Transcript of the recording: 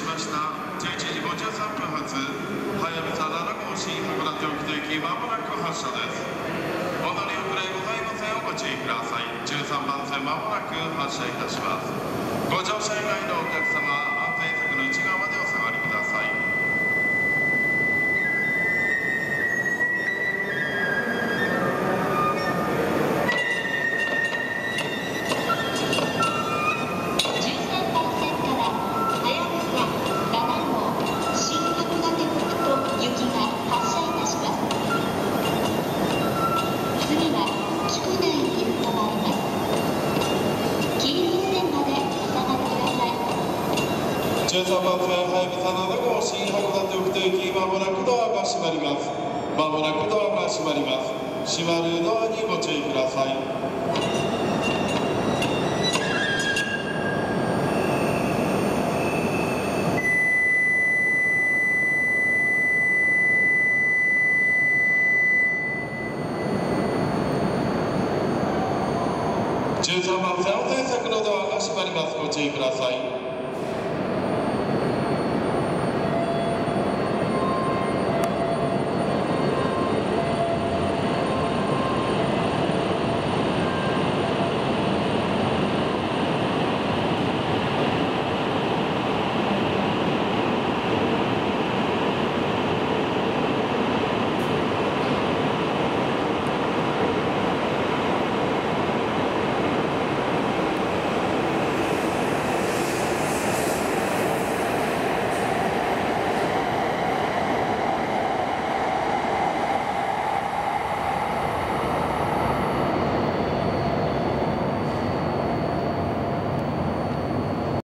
しました11時53分発はやぶさ7号新函館沖と行きまもなく発車です。お乗り遅れございませんおご注意ください。13番線まもなく発車いたします。ご乗車以外のお客様、安全柵の内側までお下がりください。13番線はやぶさ7号新函館沖と行きまもなくドアが閉まります。まもなくドアが閉まります。閉まるドアにご注意ください。13番線安全柵のドアが閉まります。ご注意ください。